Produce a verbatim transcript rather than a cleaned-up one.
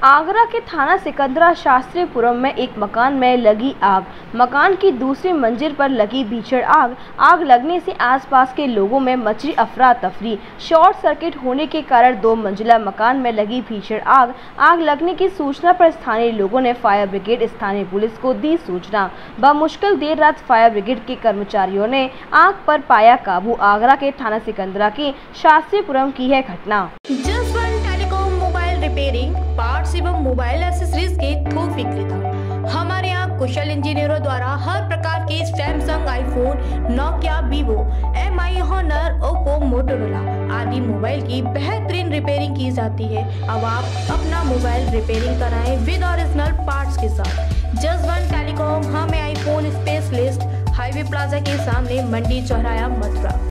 आगरा के थाना सिकंदरा शास्त्रीपुरम में एक मकान में लगी आग। मकान की दूसरी मंजिल पर लगी भीषण आग आग लगने से आसपास के लोगों में मची अफरा तफरी। शॉर्ट सर्किट होने के कारण दो मंजिला मकान में लगी भीषण आग आग लगने की सूचना पर स्थानीय लोगों ने फायर ब्रिगेड स्थानीय पुलिस को दी सूचना। बमुश्किल देर रात फायर ब्रिगेड के कर्मचारियों ने आग पर पाया काबू। आगरा के थाना सिकंदरा की शास्त्रीपुरम की है घटना। रिपेयरिंग पार्ट्स एवं मोबाइल एक्सेसरीज के थोक विक्रेता। हमारे यहाँ कुशल इंजीनियरों द्वारा हर प्रकार के Samsung, iPhone, Nokia, Vivo, M I, Honor, Oppo, Motorola आदि मोबाइल की बेहतरीन रिपेयरिंग की जाती है। अब आप अपना मोबाइल रिपेयरिंग कराएं विद ओरिजिनल पार्ट्स के साथ। जसवन टेलीकॉम हमें आईफोन स्पेशलिस्ट, हाईवे प्लाजा के सामने, मंडी चौराहा, मथुरा।